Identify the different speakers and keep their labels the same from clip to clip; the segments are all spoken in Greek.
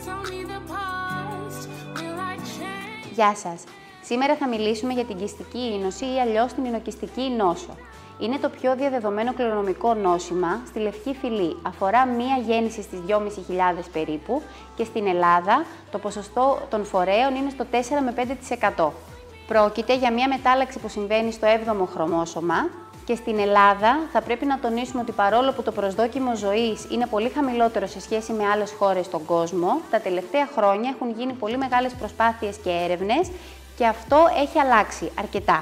Speaker 1: Γεια σας! Σήμερα θα μιλήσουμε για την κιστική ίνωση ή αλλιώς την ινοκιστική νόσο. Είναι το πιο διαδεδομένο κληρονομικό νόσημα στη λευκή φυλή. Αφορά μία γέννηση στις 2.500 περίπου και στην Ελλάδα το ποσοστό των φορέων είναι στο 4 με 5%. Πρόκειται για μία μετάλλαξη που συμβαίνει στο 7ο χρωμόσωμα και στην Ελλάδα θα πρέπει να τονίσουμε ότι παρόλο που το προσδόκιμο ζωής είναι πολύ χαμηλότερο σε σχέση με άλλες χώρες στον κόσμο, τα τελευταία χρόνια έχουν γίνει πολύ μεγάλες προσπάθειες και έρευνες και αυτό έχει αλλάξει αρκετά.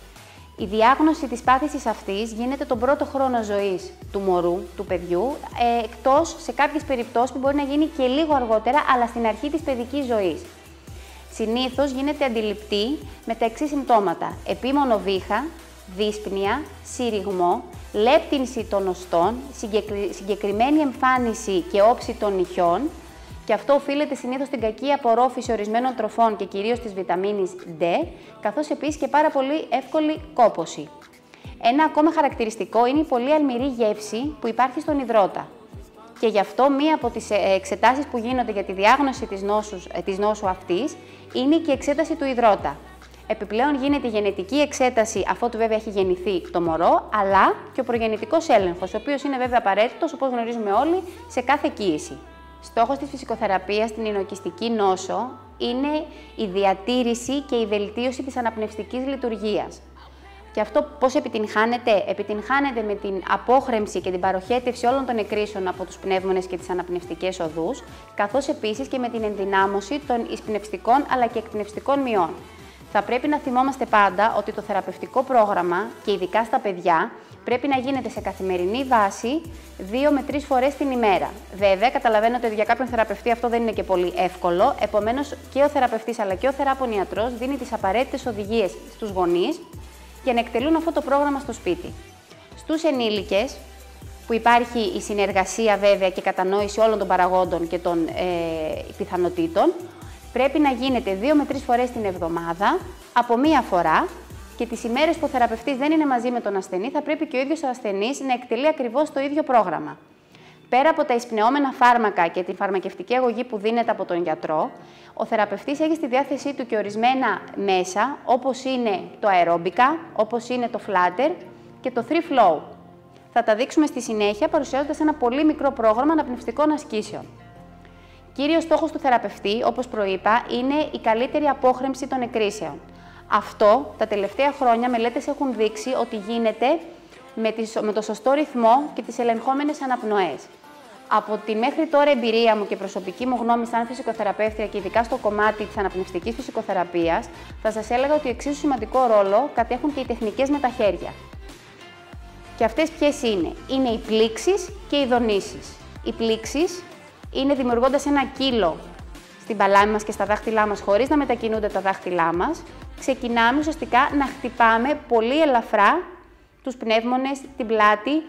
Speaker 1: Η διάγνωση της πάθησης αυτής γίνεται τον πρώτο χρόνο ζωής του μωρού, του παιδιού, εκτός σε κάποιες περιπτώσεις που μπορεί να γίνει και λίγο αργότερα, αλλά στην αρχή της παιδικής ζωής. Συνήθως γίνεται αντιληπτή με τα εξής συμπτώματα: επίμονο βήχα, δύσπνοια, συρριγμό, λέπτυνση των οστών, συγκεκριμένη εμφάνιση και όψη των νυχιών, και αυτό οφείλεται συνήθως στην κακή απορρόφηση ορισμένων τροφών και κυρίως της βιταμίνης D, καθώς επίσης και πάρα πολύ εύκολη κόπωση. Ένα ακόμα χαρακτηριστικό είναι η πολύ αλμυρή γεύση που υπάρχει στον υδρότα. Και γι' αυτό μία από τις εξετάσεις που γίνονται για τη διάγνωση της νόσου αυτής είναι και η εξέταση του υδρότα. Επιπλέον γίνεται η γενετική εξέταση, αφότου βέβαια έχει γεννηθεί το μωρό, αλλά και ο προγεννητικός έλεγχος, ο οποίος είναι βέβαια απαραίτητος, όπως γνωρίζουμε όλοι, σε κάθε κοίηση. Στόχος της φυσικοθεραπείας στην ινοκιστική νόσο είναι η διατήρηση και η βελτίωση της αναπνευστικής λειτουργίας. Και αυτό πώς επιτυγχάνεται? Επιτυγχάνεται με την απόχρεμψη και την παροχέτευση όλων των εκρήσεων από τους πνεύμονες και τις αναπνευστικές οδούς, καθώς επίσης και με την ενδυνάμωση των εισπνευστικών αλλά και εκπνευστικών μειών. Θα πρέπει να θυμόμαστε πάντα ότι το θεραπευτικό πρόγραμμα, και ειδικά στα παιδιά, πρέπει να γίνεται σε καθημερινή βάση 2 με 3 φορές την ημέρα. Βέβαια, καταλαβαίνετε ότι για κάποιον θεραπευτή αυτό δεν είναι και πολύ εύκολο, επομένως και ο θεραπευτής αλλά και ο θεράπων ιατρός δίνει τις απαραίτητες οδηγίες στους γονείς για να εκτελούν αυτό το πρόγραμμα στο σπίτι. Στους ενήλικες, που υπάρχει η συνεργασία βέβαια και κατανόηση όλων των παραγόντων και των πιθανοτήτων, πρέπει να γίνεται 2 με 3 φορές την εβδομάδα, από μία φορά, και τις ημέρες που ο θεραπευτής δεν είναι μαζί με τον ασθενή, θα πρέπει και ο ίδιος ο ασθενής να εκτελεί ακριβώς το ίδιο πρόγραμμα. Πέρα από τα εισπνεώμενα φάρμακα και τη φαρμακευτική αγωγή που δίνεται από τον γιατρό, ο θεραπευτής έχει στη διάθεσή του και ορισμένα μέσα, όπως είναι το αερόμπικα, όπως είναι το flutter και το 3Flow. Θα τα δείξουμε στη συνέχεια, παρουσιάζοντας ένα πολύ μικρό πρόγραμμα αναπνευστικών ασκήσεων. Κύριος στόχος του θεραπευτή, όπως προείπα, είναι η καλύτερη απόχρεμψη των εκρήσεων. Αυτό, τα τελευταία χρόνια, μελέτες έχουν δείξει ότι γίνεται με το σωστό ρυθμό και τις ελεγχόμενες αναπνοές. Από τη μέχρι τώρα εμπειρία μου και προσωπική μου γνώμη σαν φυσικοθεραπεύτρια και ειδικά στο κομμάτι της αναπνευστικής φυσικοθεραπείας, θα σας έλεγα ότι εξίσου σημαντικό ρόλο κατέχουν και οι τεχνικές με τα χέρια. Και αυτές ποιες είναι? Είναι οι πλήξεις και οι δονήσεις. Οι πλήξεις είναι δημιουργώντας ένα κύλο στην παλάμη μας και στα δάχτυλά μας, χωρίς να μετακινούνται τα δάχτυλά μας, ξεκινάμε ουσιαστικά να χτυπάμε πολύ ελαφρά τους πνεύμονες, την πλάτη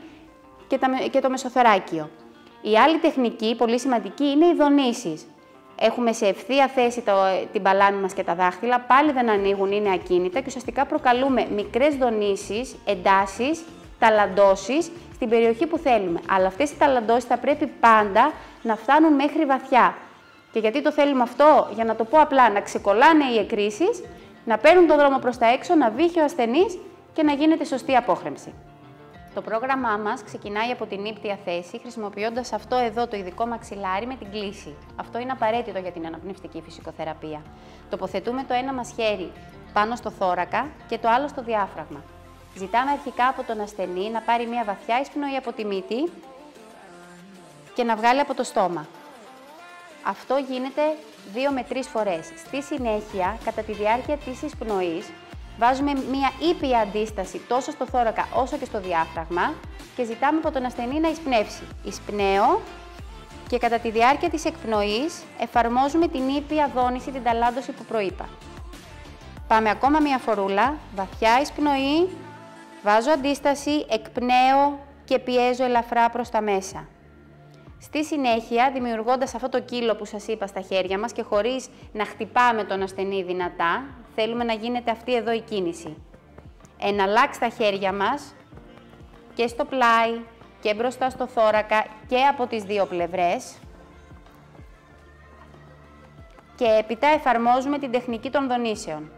Speaker 1: και το μεσοθωράκιο. Η άλλη τεχνική, πολύ σημαντική, είναι οι δονήσεις. Έχουμε σε ευθεία θέση την παλάμη μας και τα δάχτυλα, πάλι δεν ανοίγουν, είναι ακίνητα και ουσιαστικά προκαλούμε μικρές δονήσεις, εντάσεις, ταλαντώσεις στην περιοχή που θέλουμε. Αλλά αυτές οι ταλαντώσεις θα πρέπει πάντα να φτάνουν μέχρι βαθιά. Και γιατί το θέλουμε αυτό? Για να το πω απλά, να ξεκολλάνε οι εκρήσεις, να παίρνουν τον δρόμο προς τα έξω, να βύχει ο ασθενής και να γίνεται σωστή απόχρεμψη. Το πρόγραμμά μας ξεκινάει από την ύπτια θέση, χρησιμοποιώντας αυτό εδώ το ειδικό μαξιλάρι με την κλίση. Αυτό είναι απαραίτητο για την αναπνευστική φυσικοθεραπεία. Τοποθετούμε το ένα μας χέρι πάνω στο θώρακα και το άλλο στο διάφραγμα. Ζητάμε αρχικά από τον ασθενή να πάρει μια βαθιά εισπνοή από τη μύτη και να βγάλει από το στόμα. Αυτό γίνεται 2 με 3 φορές. Στη συνέχεια, κατά τη διάρκεια της εισπνοής, βάζουμε μια ήπια αντίσταση τόσο στο θώρακα όσο και στο διάφραγμα και ζητάμε από τον ασθενή να εισπνεύσει. Εισπνέω και κατά τη διάρκεια της εκπνοής εφαρμόζουμε την ήπια δόνηση, την ταλάντωση που προείπα. Πάμε ακόμα μια φορούλα, βαθιά εισπνοή, βάζω αντίσταση, εκπνέω και πιέζω ελαφρά προς τα μέσα. Στη συνέχεια, δημιουργώντας αυτό το κύλο που σας είπα στα χέρια μας και χωρίς να χτυπάμε τον ασθενή δυνατά, θέλουμε να γίνεται αυτή εδώ η κίνηση. Εναλλάξ τα χέρια μας και στο πλάι και μπροστά στο θώρακα και από τις δύο πλευρές. και έπειτα εφαρμόζουμε την τεχνική των δονήσεων.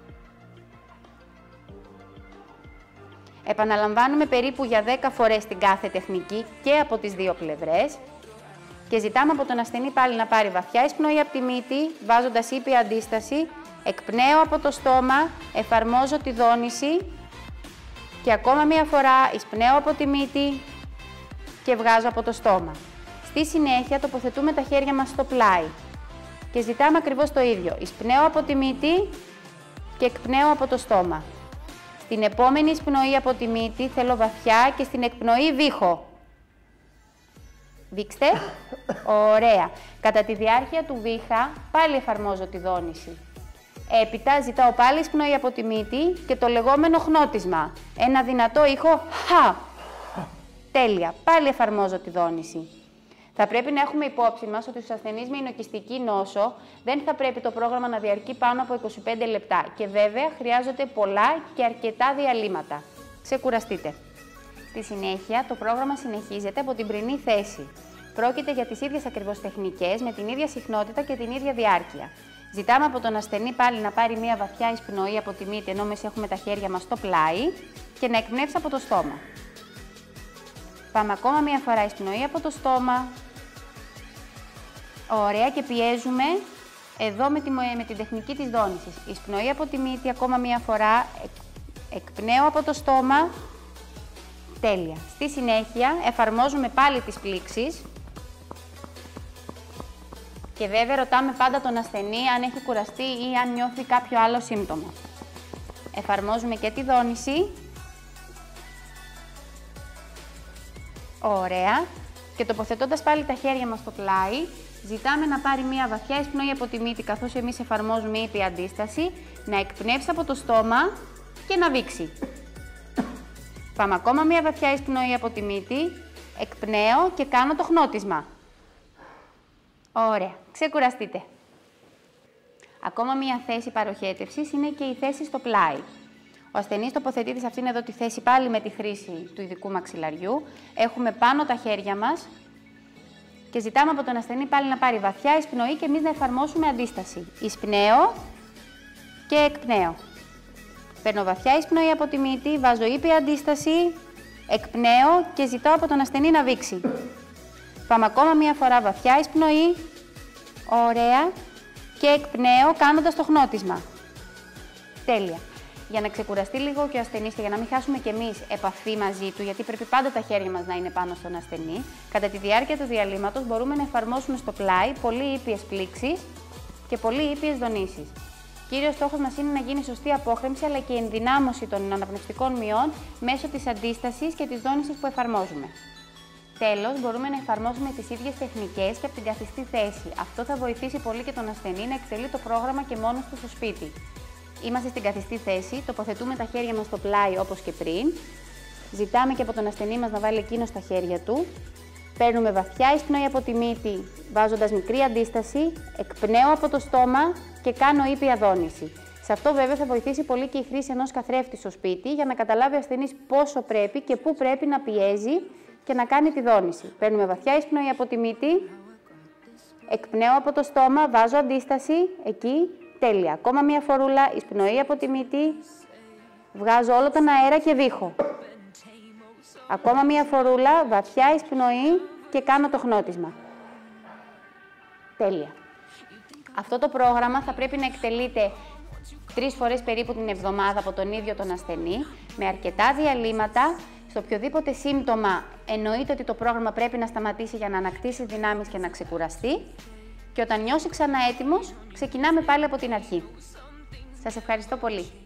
Speaker 1: Επαναλαμβάνουμε περίπου για 10 φορές την κάθε τεχνική και από τις δύο πλευρές και ζητάμε από τον ασθενή πάλι να πάρει βαθιά εισπνοή από τη μύτη, βάζοντας ήπια αντίσταση, εκπνέω από το στόμα, εφαρμόζω τη δόνηση και ακόμα μία φορά εισπνέω από τη μύτη και βγάζω από το στόμα. Στη συνέχεια τοποθετούμε τα χέρια μας στο πλάι και ζητάμε ακριβώς το ίδιο. Εισπνέω από τη μύτη και εκπνέω από το στόμα. Στην επόμενη εισπνοή από τη μύτη θέλω βαθιά και στην εκπνοή βήχω. Βήξτε. Ωραία. Κατά τη διάρκεια του βήχα πάλι εφαρμόζω τη δόνηση. Έπειτα ζητάω πάλι εισπνοή από τη μύτη και το λεγόμενο χνώτισμα. Ένα δυνατό ήχο χα. Τέλεια. Πάλι εφαρμόζω τη δόνηση. Θα πρέπει να έχουμε υπόψη μας ότι στους ασθενείς με εινοκυστική νόσο δεν θα πρέπει το πρόγραμμα να διαρκεί πάνω από 25 λεπτά και βέβαια χρειάζονται πολλά και αρκετά διαλύματα. Ξεκουραστείτε. Στη συνέχεια το πρόγραμμα συνεχίζεται από την πρωινή θέση. Πρόκειται για τις ίδιες ακριβώς τεχνικές με την ίδια συχνότητα και την ίδια διάρκεια. Ζητάμε από τον ασθενή πάλι να πάρει μία βαθιά εισπνοή από τη μύτη ενώ εμείς έχουμε τα χέρια μας στο πλάι και να εκπνεύσει από το στόμα. Πάμε ακόμα μία φορά εισπνοή από το στόμα. Ωραία, και πιέζουμε εδώ με την τεχνική της δόνησης. Εισπνοή από τη μύτη, ακόμα μία φορά, εκπνέω από το στόμα. Τέλεια. Στη συνέχεια εφαρμόζουμε πάλι τις πλήξεις και βέβαια ρωτάμε πάντα τον ασθενή αν έχει κουραστεί ή αν νιώθει κάποιο άλλο σύμπτωμα. Εφαρμόζουμε και τη δόνηση. Ωραία. Και τοποθετώντας πάλι τα χέρια μας στο πλάι, ζητάμε να πάρει μία βαθιά εισπνοή από τη μύτη καθώς εμείς εφαρμόζουμε ήπια αντίσταση, να εκπνεύσει από το στόμα και να βήξει. Πάμε ακόμα μία βαθιά εισπνοή από τη μύτη, εκπνέω και κάνω το χνώτισμα. Ωραία. Ξεκουραστείτε. Ακόμα μία θέση παροχέτευσης είναι και η θέση στο πλάι. Ο ασθενής τοποθετείται σε αυτήν εδώ τη θέση πάλι με τη χρήση του ειδικού μαξιλαριού. Έχουμε πάνω τα χέρια μας και ζητάμε από τον ασθενή πάλι να πάρει βαθιά εισπνοή και εμείς να εφαρμόσουμε αντίσταση. Εισπνέω και εκπνέω. Παίρνω βαθιά εισπνοή από τη μύτη, βάζω ήπια αντίσταση, εκπνέω και ζητάω από τον ασθενή να βήξει. Πάμε ακόμα μία φορά βαθιά εισπνοή. Ωραία. Και εκπνέω κάνοντας το χνώτισμα. Τέλεια. Για να ξεκουραστεί λίγο και ο ασθενής και για να μην χάσουμε κι εμείς επαφή μαζί του, γιατί πρέπει πάντα τα χέρια μας να είναι πάνω στον ασθενή, κατά τη διάρκεια του διαλύματος μπορούμε να εφαρμόσουμε στο πλάι πολύ ήπιες πλήξεις και πολύ ήπιες δονήσεις. Κύριος στόχος μας είναι να γίνει σωστή απόχρεμψη αλλά και η ενδυνάμωση των αναπνευστικών μειών μέσω της αντίστασης και της δόνησης που εφαρμόζουμε. Τέλος, μπορούμε να εφαρμόσουμε τις ίδιες τεχνικές και από την καθιστή θέση. Αυτό θα βοηθήσει πολύ και τον ασθενή να εκτελεί το πρόγραμμα και μόνος του στο σπίτι. Είμαστε στην καθιστή θέση, τοποθετούμε τα χέρια μας στο πλάι όπως και πριν. Ζητάμε και από τον ασθενή μας να βάλει εκείνο στα χέρια του. Παίρνουμε βαθιά εισπνοή από τη μύτη, βάζοντας μικρή αντίσταση, εκπνέω από το στόμα και κάνω ήπια δόνηση. Σε αυτό βέβαια θα βοηθήσει πολύ και η χρήση ενός καθρέφτη στο σπίτι για να καταλάβει ο ασθενής πόσο πρέπει και πού πρέπει να πιέζει και να κάνει τη δόνηση. Παίρνουμε βαθιά εισπνοή από τη μύτη, εκπνέω από το στόμα, βάζω αντίσταση, εκεί, τέλεια. Ακόμα μία φορούλα, εισπνοή από τη μύτη, βγάζω όλο τον αέρα και βήχω. Ακόμα μία φορούλα, βαθιά εισπνοή και κάνω το χνώτισμα. Τέλεια. Αυτό το πρόγραμμα θα πρέπει να εκτελείται 3 φορές περίπου την εβδομάδα από τον ίδιο τον ασθενή, με αρκετά διαλύματα. Στο οποιοδήποτε σύμπτωμα εννοείται ότι το πρόγραμμα πρέπει να σταματήσει για να ανακτήσει δυνάμεις και να ξεκουραστεί. Και όταν νιώσει ξανά έτοιμος, ξεκινάμε πάλι από την αρχή. Σας ευχαριστώ πολύ.